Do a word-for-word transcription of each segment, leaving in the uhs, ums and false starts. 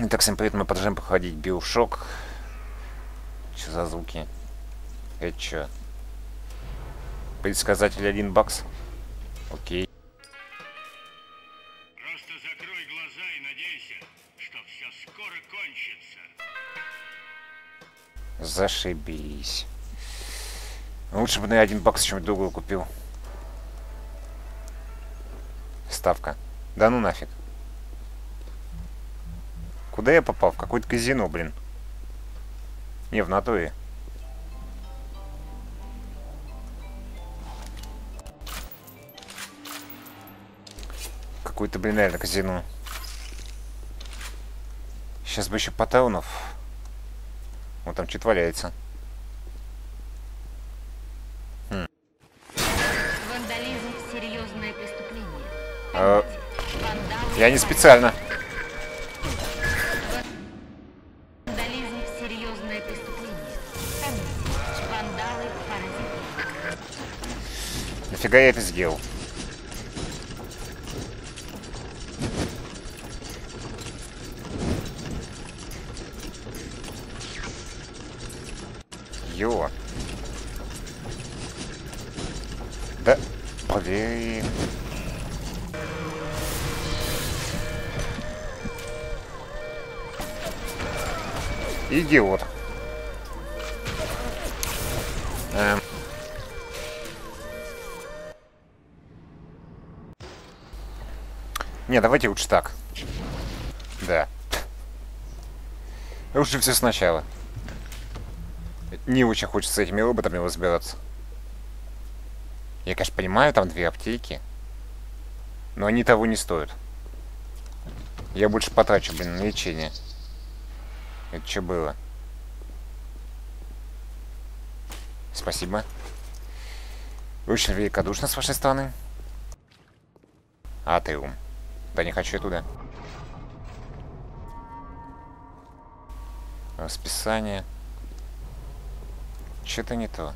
Итак, всем привет, мы продолжаем проходить BioShock. Что за звуки? Это что? Предсказатель один бакс? Окей. Просто закрой глаза и надейся, что все скоро кончится. Зашибись. Лучше бы на один бакс чем-нибудь другую купил. Ставка. Да ну нафиг. Куда я попал? В какое-то казино, блин. Не, в натуре. Какое-то, блин, реально казино. Сейчас бы еще патронов. Вот там что-то валяется. Хм. Вандализм — серьезное преступление. А, Вандал... я не специально. Вандализм — серьезное преступление. Вандалы — паразиты. Нафига я это сделал? Йо. Да, блин. Идиот. Эм. Не, давайте лучше так. Да. Лучше все сначала. Не очень хочется с этими роботами разбираться. Я, конечно, понимаю, там две аптеки. Но они того не стоят. Я больше потрачу, блин, на лечение. Это что было? Спасибо. Очень великодушно с вашей стороны. А, ты ум. Да не хочу я туда. Расписание. Что-то не то.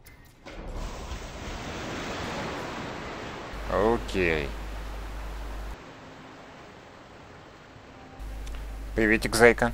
Окей. Приветик, зайка.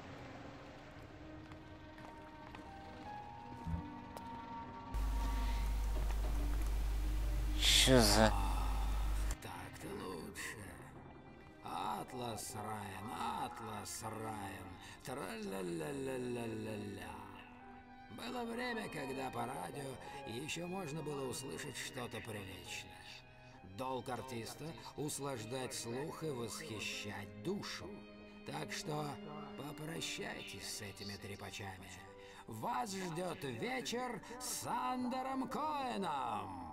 Чё за... Так-то лучше. Атлас Райан, Атлас Райан. Тра-ля-ля-ля-ля-ля-ля. Было время, когда по радио еще можно было услышать что-то приличное. Долг артиста — услаждать слух и восхищать душу. Так что попрощайтесь с этими трепачами. Вас ждет вечер с Сандером Коэном.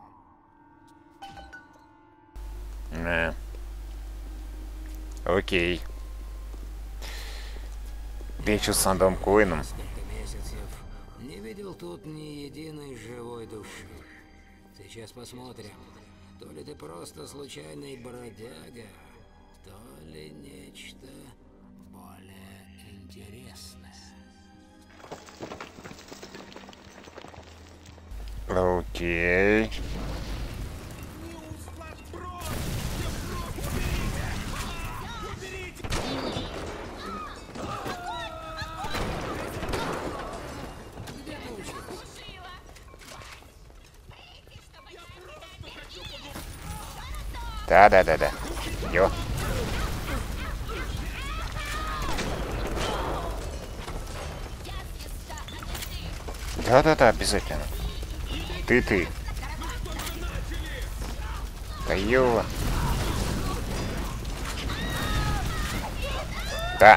Не. Окей. Вечер с Сандером Коэном. Несколько месяцев не видел тут ни единой живой души. Сейчас посмотрим, то ли ты просто случайный бродяга, то ли нечто более интересное. Окей. Да-да-да-да. Йо. Да-да-да, обязательно. Ты-ты. Да ё. Да.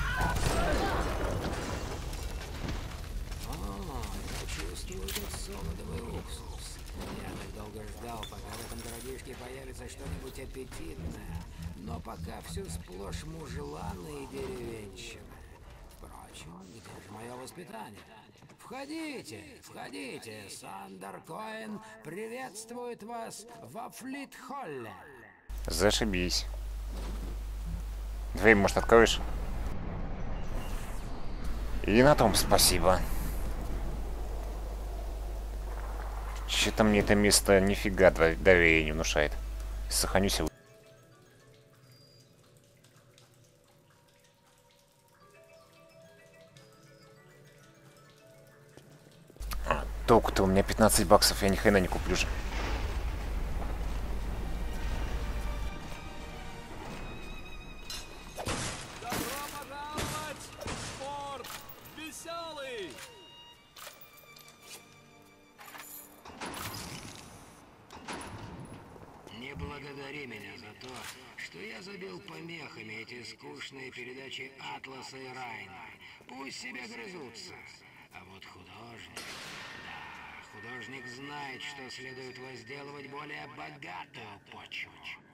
О, я чувствую этот солодовый уксус. Я так долго ждал, пока в этом городишке появится что-нибудь аппетитное. Но пока все сплошь мужланы и деревенщины. Впрочем, где же мое воспитание? Входите, входите, Сандер Коэн приветствует вас во Флит-Холле. Зашибись. Дверь, может, откроешь? И на том спасибо. Че-то мне это место нифига доверия не внушает. Сохранюсь. меня пятнадцать баксов, я ни хрена не куплю же. Добро пожаловать в порт веселый! Не благодари меня за то, что я забил помехами эти скучные передачи Атласа и Райна. Пусть себе грызутся. А вот художник... Да, художник знает, что следует возделывать более богатую почву.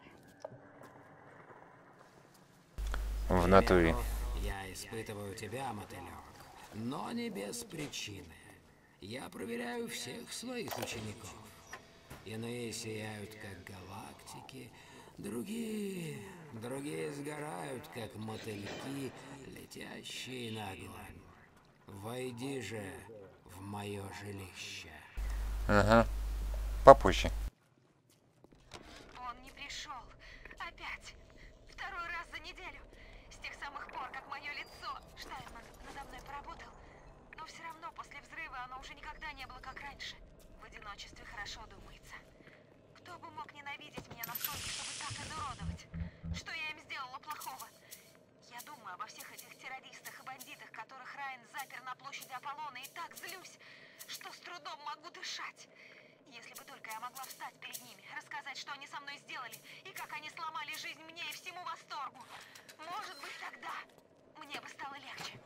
В натуре. Веру, я испытываю тебя, мотылек, но не без причины. Я проверяю всех своих учеников. Иные сияют, как галактики, другие... Другие сгорают, как мотыльки, летящие на огонь. Войди же в мое жилище. Ага. Попозже. Он не пришел. Опять. Второй раз за неделю. С тех самых пор, как мое лицо Штайнман надо мной поработал. Но все равно после взрыва оно уже никогда не было как раньше. В одиночестве хорошо думается. Кто бы мог ненавидеть меня настолько, чтобы так изуродовать? Что я им сделала плохого? Я думаю обо всех этих террористах и бандитах, которых Райан запер на площади Аполлона, и так злюсь, что с трудом могу дышать. Если бы только я могла встать перед ними, рассказать, что они со мной сделали, и как они сломали жизнь мне и всему восторгу. Может быть, тогда мне бы стало легче.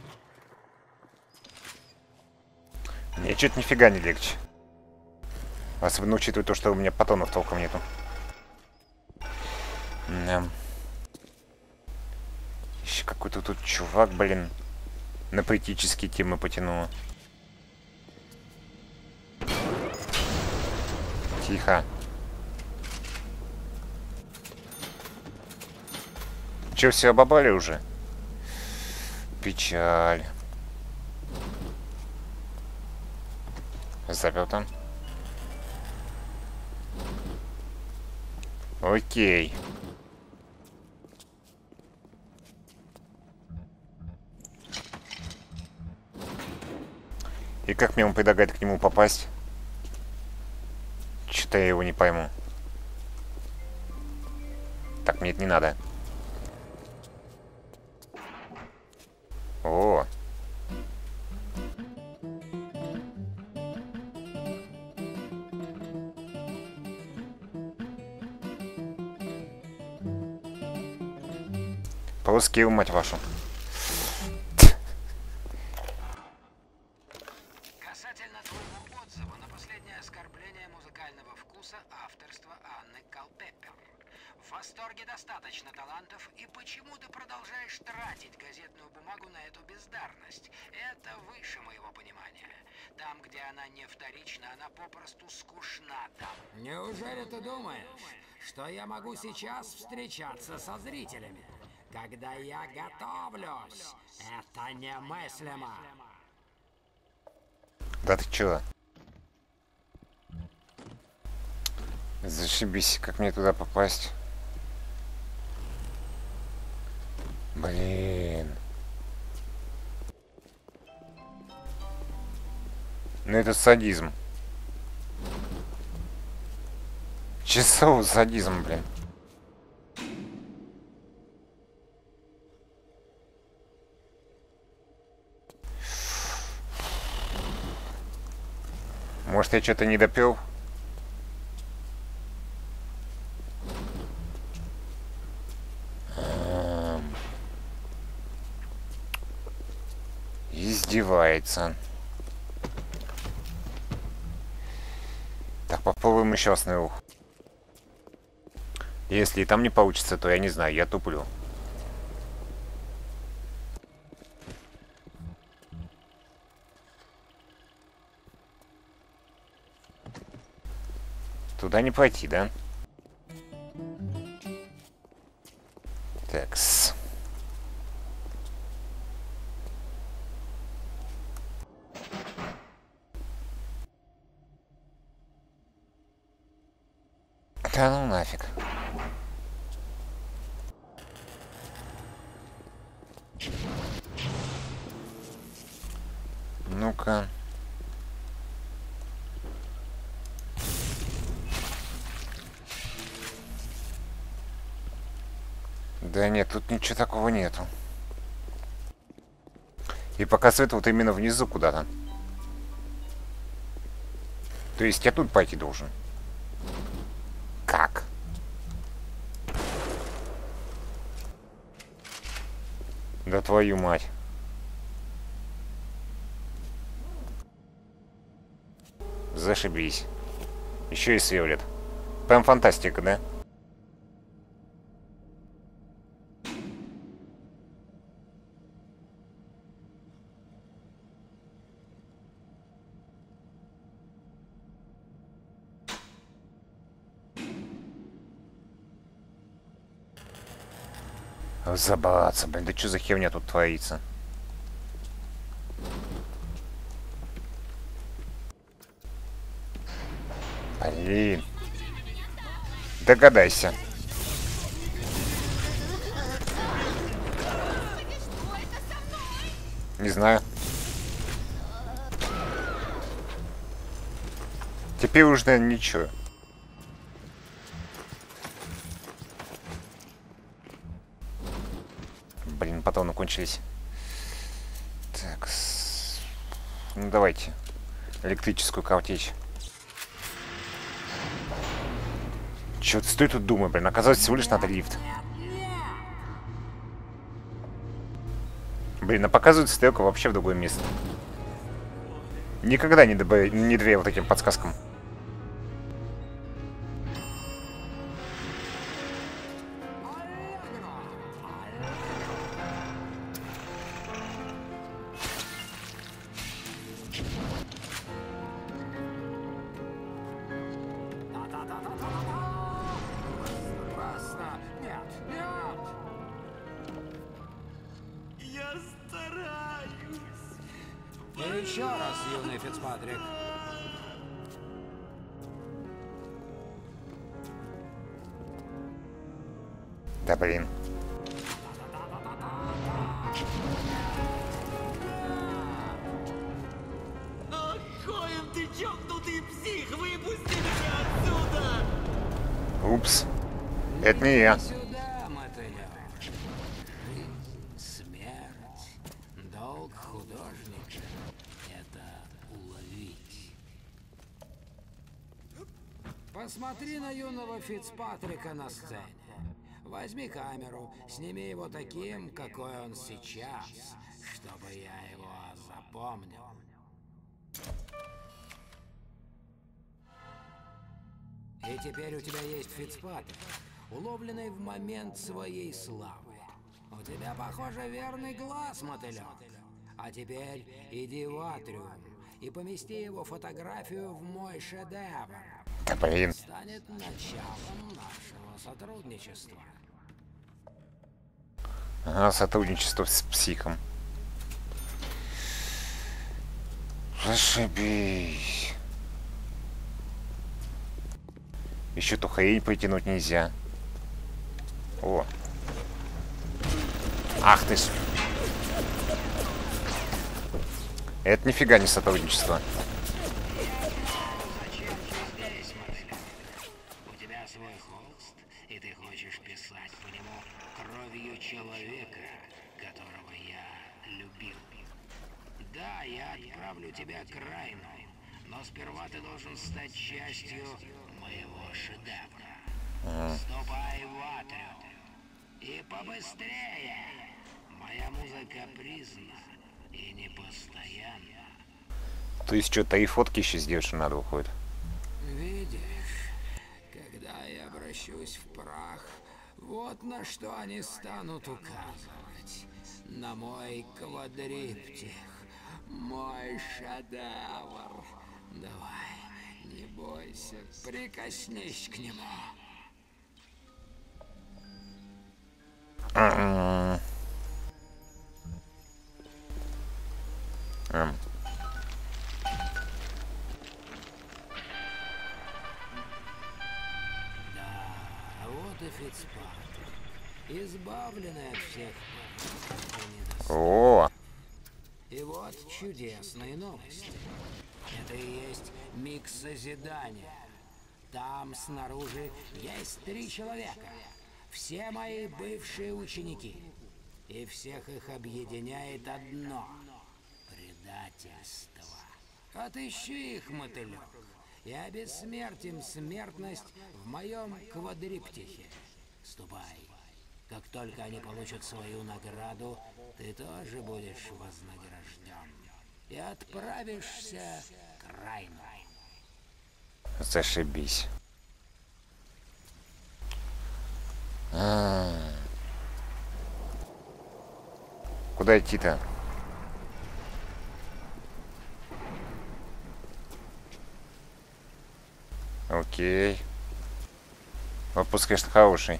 Мне что-то нифига не легче. Особенно учитывая то, что у меня патронов толком нету. Да. Еще какой-то тут чувак, блин, на поэтические темы потянуло. Тихо. Че, все обобрали уже? Печаль. Запер там. Окей. И как мне он предлагает к нему попасть? Что-то я его не пойму. Так, мне это не надо. О. Полоскил, мать вашу. Касательно твоего отзыва на последнее оскорбление музыкального вкуса авторства Анны Калпеппер. В восторге достаточно талантов, и почему ты продолжаешь тратить газетную бумагу на эту бездарность? Это выше моего понимания. Там, где она не вторична, она попросту скучна там. Неужели ты думаешь, что я могу сейчас встречаться со зрителями? Когда я готовлюсь, это немыслимо. Да ты чё? Зашибись, как мне туда попасть? Блин. Ну это садизм. Часовой садизм, блин. Может, я что-то не допил? Издевается. Так, попробуем еще раз на ух. Если и там не получится, то я не знаю, я туплю. Туда не пойти, да? Такс. Да ну нафиг. Ну-ка. Да нет, тут ничего такого нету. И показывает вот именно внизу куда-то. То есть я тут пойти должен. Как? Да твою мать. Зашибись. Еще и сверлит. Прям фантастика, да? Забраться, блин, да что за херня тут творится? Блин. Догадайся. Не знаю. Теперь уже, наверное, ничего. Блин, патроны кончились. Так. С... Ну давайте. Электрическую картечь. Чё ты стой тут думай, блин. Оказалось, всего лишь надо лифт. Блин, а показывает стрелка вообще в другое место. Никогда не, добав... не доверял таким подсказкам. Еще раз, юный Фицпатрик. Да блин. Коин ты чокнутый псих! Выпусти меня отсюда! Упс. Это не я. Сюда, мотылёк. Жизнь, смерть, долг художника — это уловить. Посмотри на юного Фицпатрика на сцене. Возьми камеру, сними его таким, какой он сейчас, чтобы я его запомнил. И теперь у тебя есть Фицпатрик, уловленный в момент своей славы. У тебя, похоже, верный глаз, мотылек. А теперь иди в Атриум и помести его фотографию в мой шедевр. Да блин. Станет началом нашего сотрудничества. Ага, сотрудничество с психом. Зашибись. Еще ту хрень потянуть нельзя. О. Ах ты ж. Это нифига не сотрудничество. У тебя свой холст, и ты хочешь писать по нему кровью человека, которого я любил. Да, я отправлю тебя к Райну, но сперва ты должен стать частью моего шедевра. Ага. Ступай в Атриум. И побыстрее. Моя муза капризна и непостоянна. То есть что, три фотки еще сделать, что надо, уходит. Видишь, когда я обращусь в прах, вот на что они станут указывать. На мой квадриптих, мой шедевр. Давай, не бойся, прикоснись к нему. М-м. М. Да, вот и Фицпатрик, избавленный от всех недостатков. О, И вот чудесные новости. Это и есть миг созидания. Там снаружи есть три человека. все мои бывшие ученики. И всех их объединяет одно — предательство. Отыщи их, мотылек, и обессмертим смертность в моем квадриптихе. Ступай. Как только они получат свою награду, ты тоже будешь вознагражден. И отправишься к Райну. Зашибись. А -а -а. Куда идти-то? Окей. Выпуск, конечно, хороший.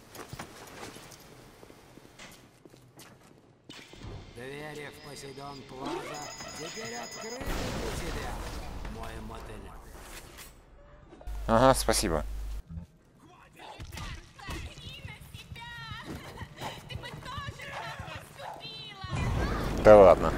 Двери в Посейдон Плаза теперь открыты для тебя, мой мотылек. Ага, спасибо. Да ладно.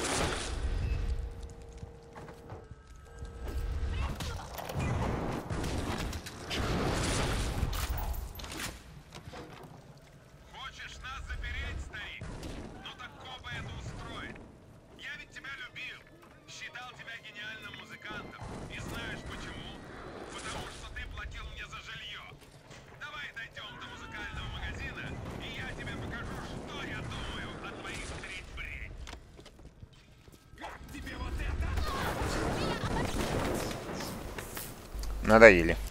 Хочешь нас запереть, старик? Ну так копа это устроит. Я ведь тебя любил. Считал тебя гениальным музыкантом. И знаешь почему? Потому что ты платил мне за жилье. Давай дойдем до музыкального магазина, и я тебе покажу, что я думаю о твоих треть-бредь. Как тебе вот это? Надоели.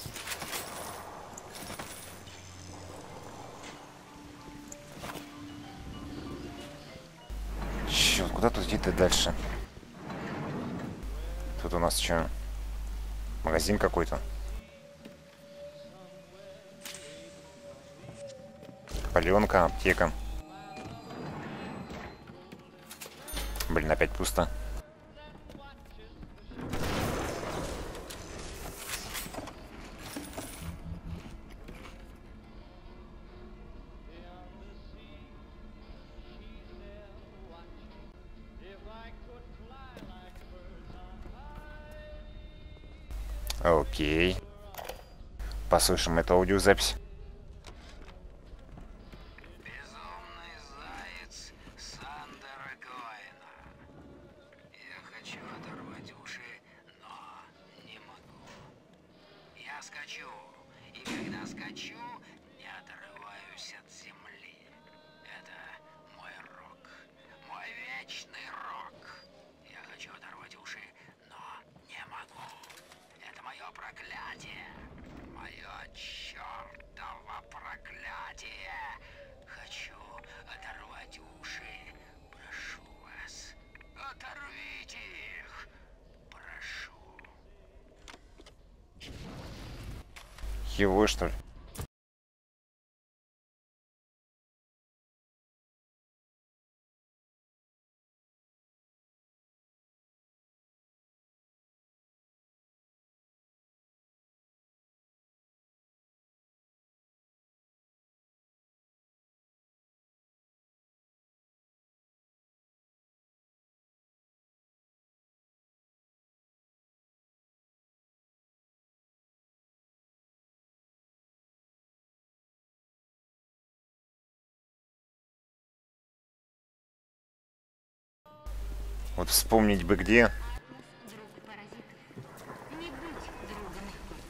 Черт, куда тут идти-то дальше? Тут у нас что? Магазин какой-то. Паленка, аптека. Блин, опять пусто. Окей. Послушаем эту аудиозапись. Безумный заяц Сандера Коэна. Я хочу оторвать уши, но не могу. Я скачу, и когда скачу, не отрываюсь от земли. Это мой рок, мой вечный рок. Я хочу оторвать уши, но не могу. Это мое проклятие. Мое чертово проклятие. Хочу оторвать уши. Прошу вас. Оторвите их. Прошу. Его, что ли? Вот вспомнить бы где. Друг паразитов. Не быть другом.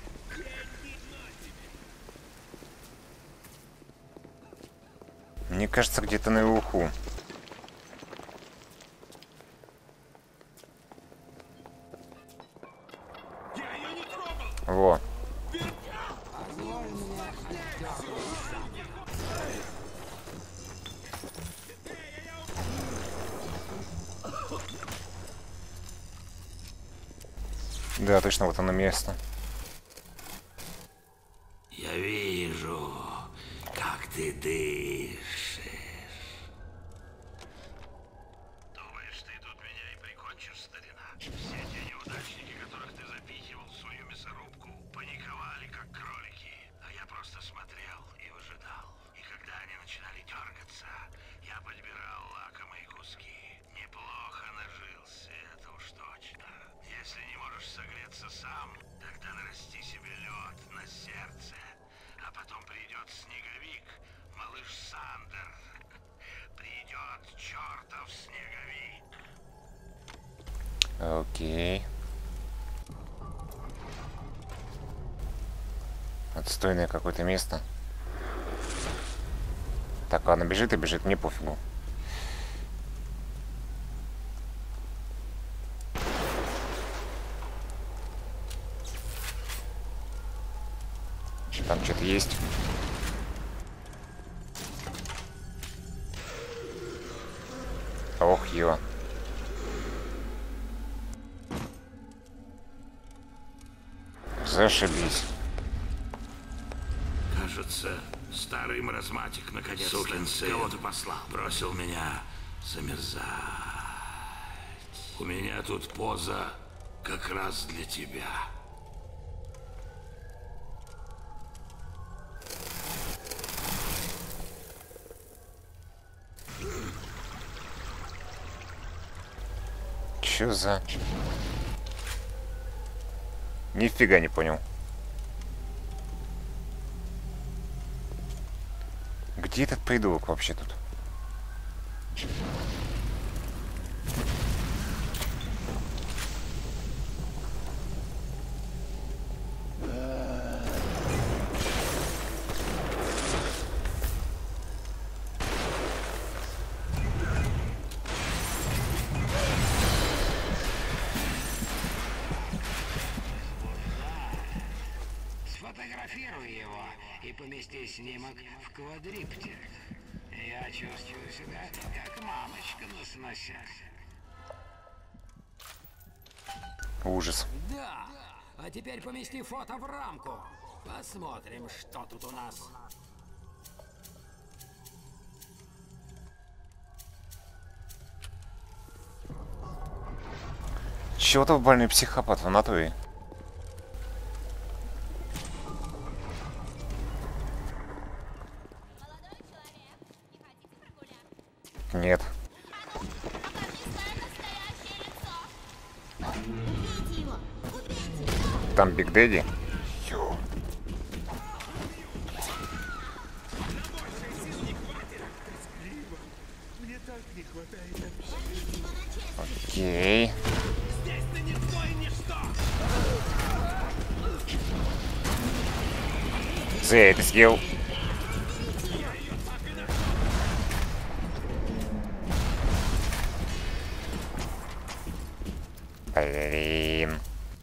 Мне кажется, где-то наверху. Я ее не трогал! Во. Да, точно, вот оно место. Я вижу, как ты дышишь. Думаешь, ты тут меня и прикончишь, старина? Все те неудачники, которых ты запихивал в свою мясорубку, паниковали, как кролики. А я просто смотрел и выжидал. И когда они начинали дергаться, я подбирал лакомые куски. Неплохо нажился, это уж точно. Если не можешь согреться сам, тогда нарасти себе лед на сердце. А потом придет снеговик малыш Сандер. Придет чертов снеговик. Окей. Отстойное какое-то место. Так, ладно, бежит и бежит, мне пофигу. Там что-то есть. Ох, ё. Зашибись. Кажется, старый маразматик наконец сукин сын кого-то послал. Бросил меня замерзать. У меня тут поза как раз для тебя. Чё за... Нифига не понял. Где этот придурок вообще тут? Сфотографируй его и помести снимок в квадриптер. Я чувствую себя как мамочка на сносях. Ужас. Да, а теперь помести фото в рамку. Посмотрим, что тут у нас. Чего-то больной психопат в натуре. Нет. Там Биг Дэдди. Окей. За это съел. Блин.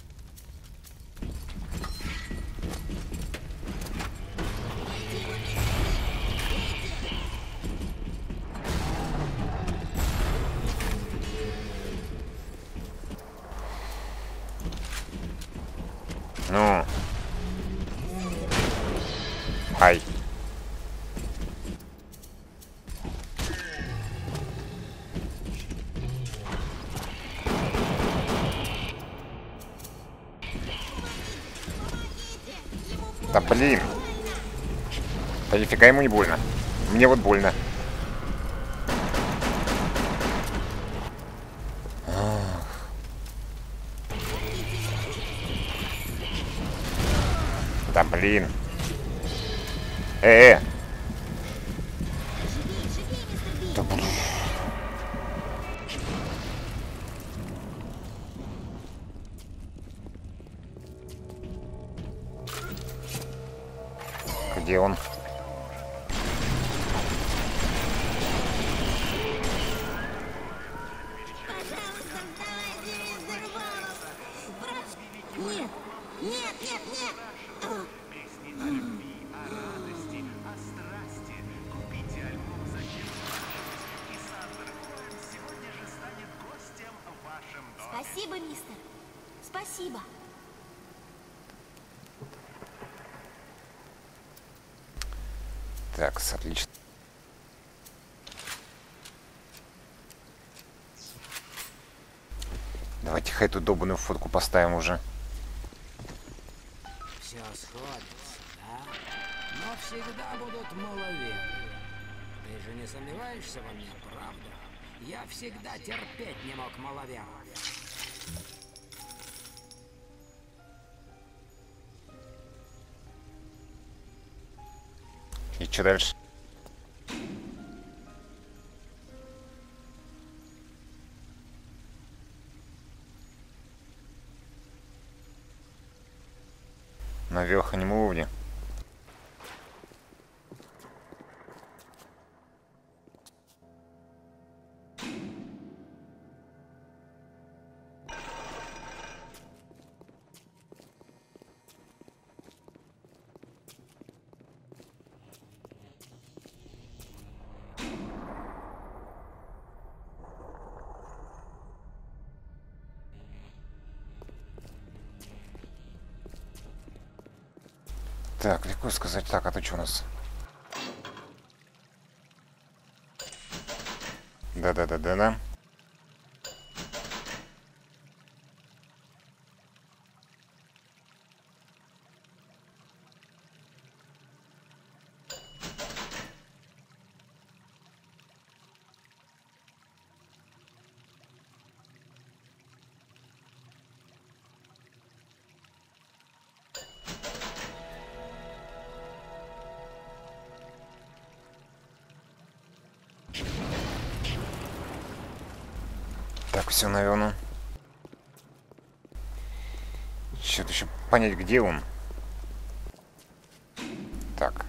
Ну. Ай. Да блин. Да нифига ему не больно. Мне вот больно. Да блин. Э-э. Да блин. Где он? Нет, нет, нет, нет. Спасибо, мистер. Спасибо. Так, отлично. Давайте-ка эту долбаную фотку поставим уже. Все сходится, да? Но всегда будут маловеры. Ты же не сомневаешься во мне, правда? Я всегда терпеть не мог маловеров. И что дальше? верхнем уровне. Так, легко сказать. Так, а то что у нас? Да-да-да-да-да. Так, все, наверное. Что-то еще понять, где он. Так.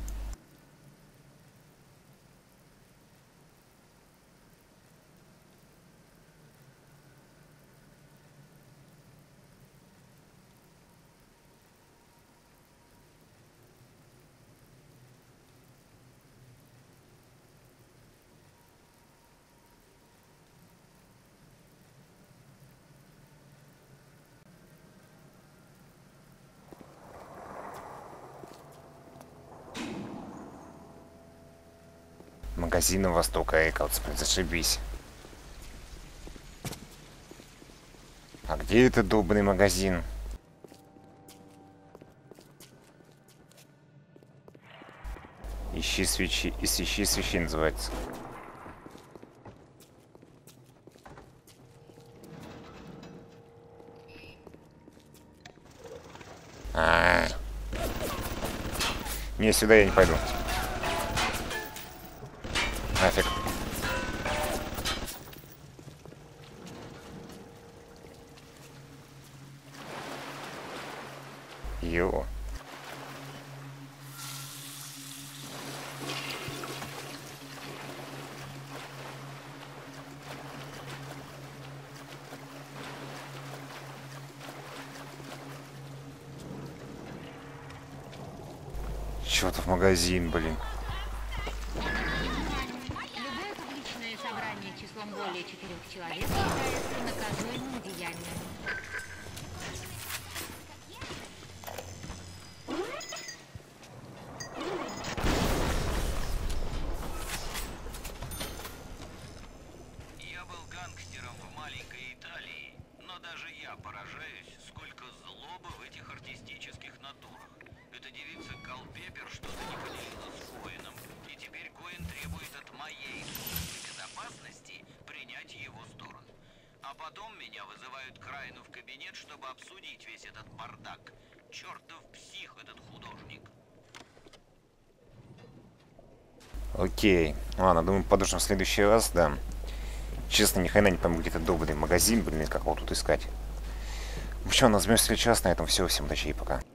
Магазины Востока Эйклс, зашибись. А где этот долбанный магазин? Ищи свечи, ищи свечи называется. А, -а, -а. Не, сюда я не пойду. Нафиг. Йо. Чё-то в магазин, блин. Числом более четырех человек является наказуемым деянием. Я был гангстером в маленькой Италии, но даже я поражаюсь, сколько злобы в этих артистических натурах. Эта девица Калпеппер что-то не поделила с Коэном, и теперь Коэн требует от моей безопасности принять его сторону. А потом меня вызывают к Райну в кабинет, чтобы обсудить весь этот бардак. Чертов псих этот художник. Окей. Ладно, думаю, подождем в следующий раз, да. Честно, ни хрена не пойму, где-то долбанный магазин, блин, как его тут искать. В общем, назовем следующий раз. На этом все. Всем удачи и пока.